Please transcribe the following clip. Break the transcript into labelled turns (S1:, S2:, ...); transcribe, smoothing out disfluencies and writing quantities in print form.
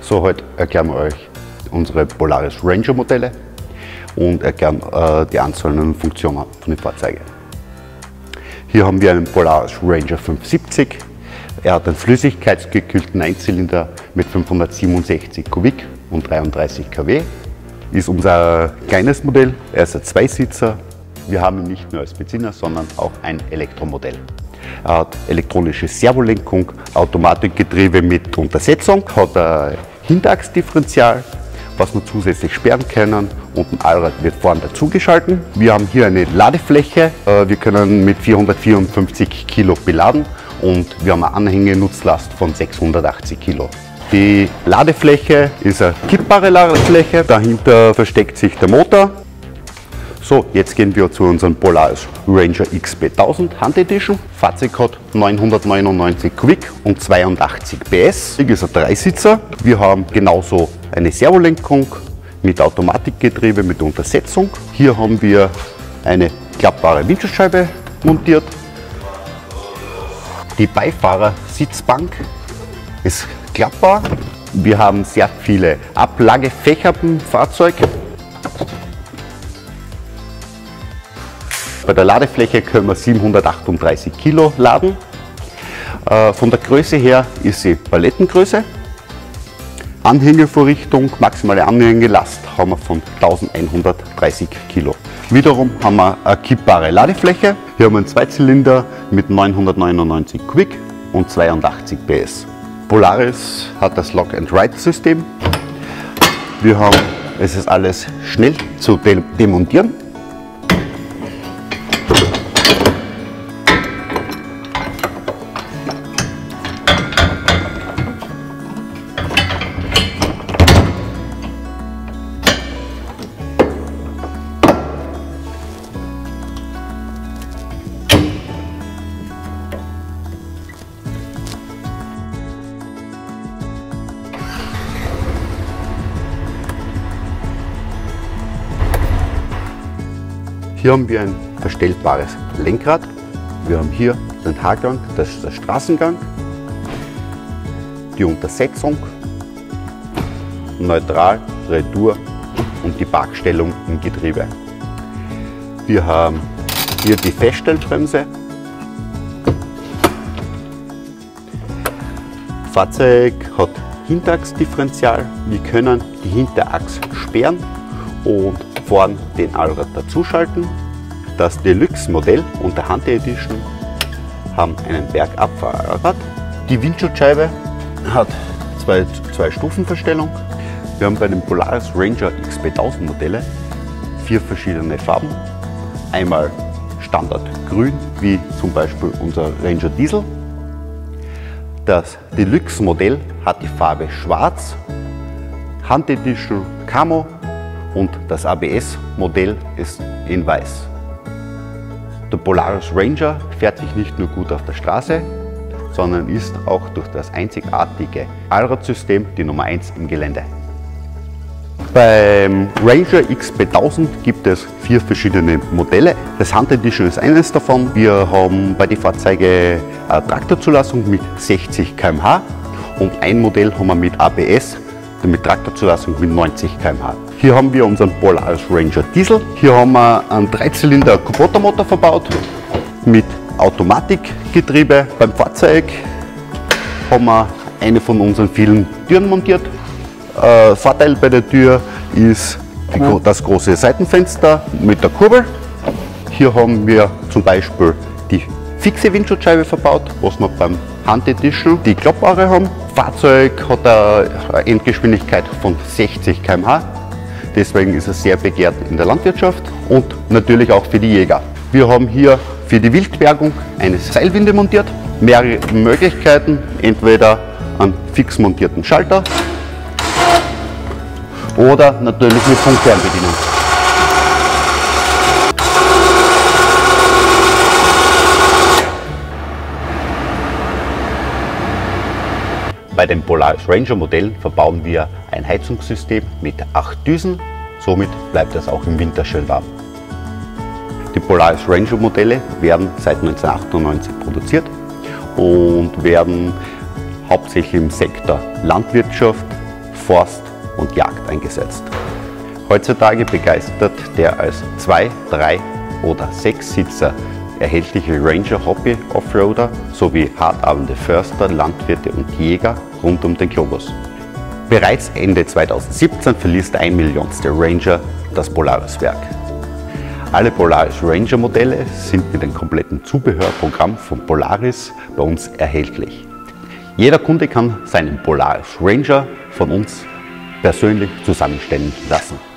S1: So, heute erklären wir euch unsere Polaris Ranger Modelle und erklären die einzelnen Funktionen von den Fahrzeugen. Hier haben wir einen Polaris Ranger 570. Er hat einen flüssigkeitsgekühlten Einzylinder mit 567 Kubik und 33 kW. Ist unser kleines Modell. Er ist ein Zweisitzer. Wir haben ihn nicht nur als Benziner, sondern auch ein Elektromodell. Er hat elektronische Servolenkung, Automatikgetriebe mit Untersetzung, hat ein Hinterachsdifferential, was wir zusätzlich sperren können, und ein Allrad wird vorne dazugeschalten. Wir haben hier eine Ladefläche, wir können mit 454 Kilo beladen und wir haben eine Anhängenutzlast von 680 Kilo. Die Ladefläche ist eine kippbare Ladefläche, dahinter versteckt sich der Motor. So, jetzt gehen wir zu unserem Polaris Ranger XP 1000 Hand Edition. Fahrzeug hat 999 Kubik und 82 PS. Das ist ein Dreisitzer. Wir haben genauso eine Servolenkung mit Automatikgetriebe mit Untersetzung. Hier haben wir eine klappbare Windschutzscheibe montiert. Die Beifahrersitzbank ist klappbar. Wir haben sehr viele Ablagefächer im Fahrzeug. Bei der Ladefläche können wir 738 Kilo laden. Von der Größe her ist sie Palettengröße. Anhängevorrichtung, maximale Anhängelast haben wir von 1130 Kilo. Wiederum haben wir eine kippbare Ladefläche. Hier haben wir einen Zweizylinder mit 999 Kubik und 82 PS. Polaris hat das Lock-and-Ride-System. Es ist alles schnell zu demontieren. Hier haben wir ein verstellbares Lenkrad. Wir haben hier den H-Gang, das ist der Straßengang, die Untersetzung, Neutral, Retour und die Parkstellung im Getriebe. Wir haben hier die Feststellbremse. Das Fahrzeug hat Hinterachsdifferential. Wir können die Hinterachs sperren und vorn den Allrad dazuschalten. Das Deluxe-Modell und der Hand Edition haben einen Bergabfahrrad. Die Windschutzscheibe hat zwei Stufenverstellung. Wir haben bei den Polaris Ranger XP 1000 Modelle 4 verschiedene Farben. Einmal Standard grün, wie zum Beispiel unser Ranger Diesel. Das Deluxe-Modell hat die Farbe schwarz, Hand Edition Camo und das ABS-Modell ist in weiß. Der Polaris Ranger fährt sich nicht nur gut auf der Straße, sondern ist auch durch das einzigartige Allradsystem die Nummer 1 im Gelände. Beim Ranger XP 1000 gibt es 4 verschiedene Modelle. Das Hand Edition ist eines davon. Wir haben bei den Fahrzeugen eine Traktorzulassung mit 60 km/h und ein Modell haben wir mit ABS, mit Traktorzulassung mit 90 km/h. Hier haben wir unseren Polaris Ranger Diesel. Hier haben wir einen Dreizylinder Kubota-Motor verbaut mit Automatikgetriebe. Beim Fahrzeug haben wir eine von unseren vielen Türen montiert. Vorteil bei der Tür ist das große Seitenfenster mit der Kurbel. Hier haben wir zum Beispiel die fixe Windschutzscheibe verbaut, was wir beim Hand Edition die klappbare haben. Das Fahrzeug hat eine Endgeschwindigkeit von 60 km/h. Deswegen ist es sehr begehrt in der Landwirtschaft und natürlich auch für die Jäger. Wir haben hier für die Wildbergung eine Seilwinde montiert. Mehrere Möglichkeiten, entweder einen fix montierten Schalter oder natürlich mit Funkfernbedienung. Bei den Polaris Ranger Modellen verbauen wir ein Heizungssystem mit 8 Düsen, somit bleibt es auch im Winter schön warm. Die Polaris Ranger Modelle werden seit 1998 produziert und werden hauptsächlich im Sektor Landwirtschaft, Forst und Jagd eingesetzt. Heutzutage begeistert der als 2-, 3- oder 6-Sitzer erhältliche Ranger Hobby Offroader sowie hartarbeitende Förster, Landwirte und Jäger rund um den Globus. Bereits Ende 2017 verließ der 1 Millionste Ranger das Polaris-Werk. Alle Polaris Ranger Modelle sind mit dem kompletten Zubehörprogramm von Polaris bei uns erhältlich. Jeder Kunde kann seinen Polaris Ranger von uns persönlich zusammenstellen lassen.